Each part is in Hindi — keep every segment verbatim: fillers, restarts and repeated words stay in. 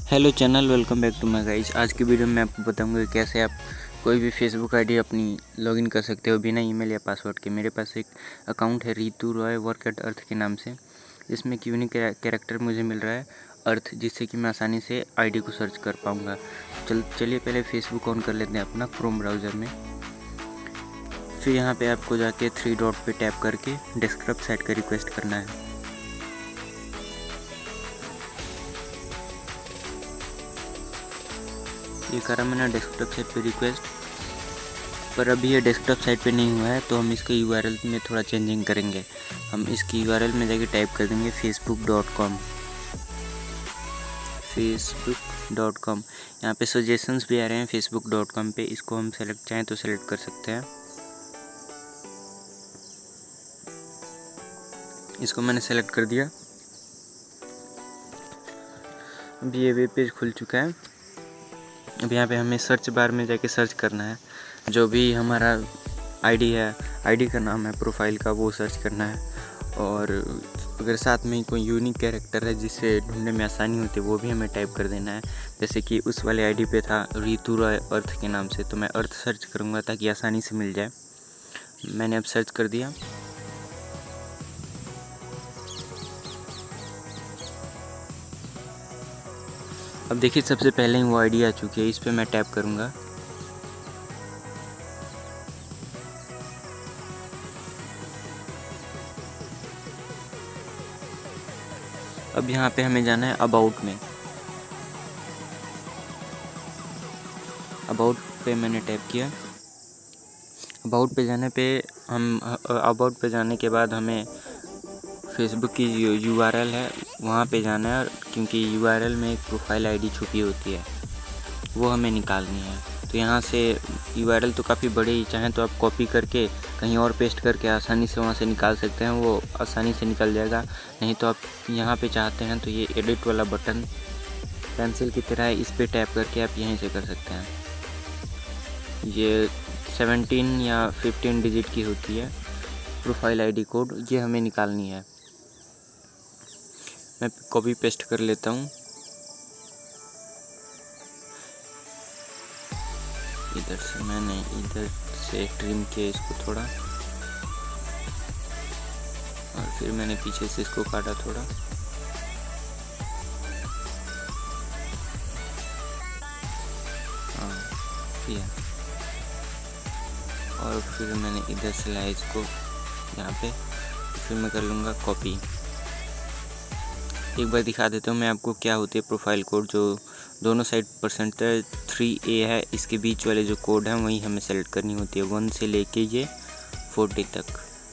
Hello channel, welcome back to my guys. आज की वीडियो में आपको बताऊंगा कि कैसे आप कोई भी फेसबुक आईडी अपनी लॉगिन कर सकते हो बिना ईमेल या पासवर्ड के। मेरे पास एक अकाउंट है Ritu Roy work at earth के नाम से। इसमें एक यूनिक कैरेक्टर मुझे मिल रहा है अर्थ, जिससे कि मैं आसानी से आईडी को सर्च कर पाऊँगा। चल चलिए पहले फेसबुक ऑन कर लेते हैं अपना क्रोम ब्राउज़र में। फिर यहाँ पर आपको जाके थ्री डॉट पर टैप करके डेस्कटॉप साइट का रिक्वेस्ट करना है। ये करा मैंने डेस्कटॉप साइट पे रिक्वेस्ट, पर अभी ये डेस्कटॉप साइट पे नहीं हुआ है, तो हम इसके यूआरएल में थोड़ा चेंजिंग करेंगे। हम इसकी यूआरएल में जाके टाइप कर देंगे Facebook dot com Facebook dot com. यहाँ पे सजेशंस भी आ रहे हैं फेसबुक डॉट कॉम पे। इसको हम सेलेक्ट चाहें तो सेलेक्ट कर सकते हैं। इसको मैंने सेलेक्ट कर दिया। अभी ये वेब पेज खुल चुका है। अब यहाँ पे हमें सर्च बार में जाके सर्च करना है। जो भी हमारा आईडी है, आईडी का नाम है प्रोफाइल का, वो सर्च करना है। और अगर साथ में कोई यूनिक कैरेक्टर है जिससे ढूंढने में आसानी होती है, वो भी हमें टाइप कर देना है। जैसे कि उस वाले आईडी पे था रितु रॉय अर्थ के नाम से, तो मैं अर्थ सर्च करूँगा ताकि आसानी से मिल जाए। मैंने अब सर्च कर दिया। अब देखिए सबसे पहले ही वो आईडी आ चुकी है। इस पे मैं टैप करूँगा। अब यहाँ पे हमें जाना है अबाउट में। अबाउट पे मैंने टैप किया। अबाउट पे जाने पे हम अबाउट पे जाने के बाद हमें फेसबुक की यूआरएल है वहाँ पे जाना है, क्योंकि यूआरएल में एक प्रोफाइल आईडी छुपी होती है, वो हमें निकालनी है। तो यहाँ से यूआरएल तो काफ़ी बड़े ही, चाहें तो आप कॉपी करके कहीं और पेस्ट करके आसानी से वहाँ से निकाल सकते हैं, वो आसानी से निकल जाएगा। नहीं तो आप यहाँ पे चाहते हैं तो ये एडिट वाला बटन पेंसिल की तरह है, इस पर टैप करके आप यहीं से कर सकते हैं। ये सेवनटीन या फिफ्टीन डिजिट की होती है प्रोफाइल आईडी कोड, ये हमें निकालनी है। मैं कॉपी पेस्ट कर लेता हूँ। इधर से मैंने इधर से ट्रिम किया इसको थोड़ा, और फिर मैंने पीछे से इसको काटा थोड़ा। हाँ ये, और फिर मैंने इधर से लाया इसको यहाँ पे। फिर मैं कर लूँगा कॉपी। एक बार दिखा देता हूँ मैं आपको क्या होती है प्रोफाइल कोड। जो दोनों साइड परसेंटेज थ्री ए है, इसके बीच वाले जो कोड हैं वही हमें सेलेक्ट करनी होती है, वन से लेके ये फोर्टी तक।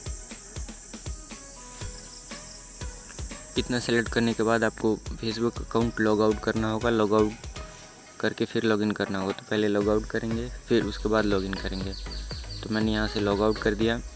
इतना सेलेक्ट करने के बाद आपको फेसबुक अकाउंट लॉग आउट करना होगा। लॉग आउट करके फिर लॉगिन करना होगा। तो पहले लॉग आउट करेंगे, फिर उसके बाद लॉगिन करेंगे। तो मैंने यहाँ से लॉग आउट कर दिया।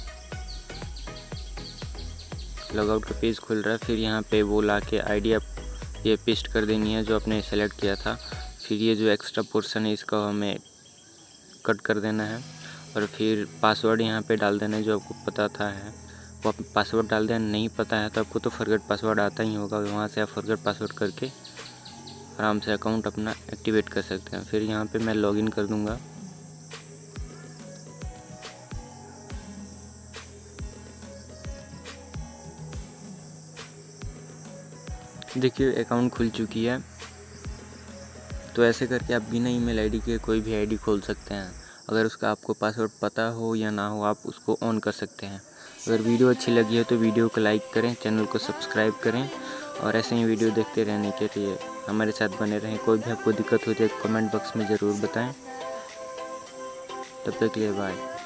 लॉग आउट का पेज खुल रहा है। फिर यहाँ पे वो ला के आईडी आप ये पेस्ट कर देनी है जो आपने सेलेक्ट किया था। फिर ये जो एक्स्ट्रा पोर्शन है इसका हमें कट कर देना है, और फिर पासवर्ड यहाँ पे डाल देना है जो आपको पता था है, वो आप पासवर्ड डाल देना। नहीं पता है तो आपको तो फॉरगेट पासवर्ड आता ही होगा, वहाँ से आप फॉरगेट पासवर्ड करके आराम से अकाउंट अपना एक्टिवेट कर सकते हैं। फिर यहाँ पे मैं लॉगिन कर दूँगा। देखिए अकाउंट खुल चुकी है। तो ऐसे करके आप बिना ईमेल आईडी के कोई भी आईडी खोल सकते हैं। अगर उसका आपको पासवर्ड पता हो या ना हो, आप उसको ऑन कर सकते हैं। अगर वीडियो अच्छी लगी है तो वीडियो को लाइक करें, चैनल को सब्सक्राइब करें, और ऐसे ही वीडियो देखते रहने के लिए हमारे साथ बने रहें। कोई भी आपको दिक्कत हो जाए कमेंट बॉक्स में ज़रूर बताएँ। तब तक के लिए बाय।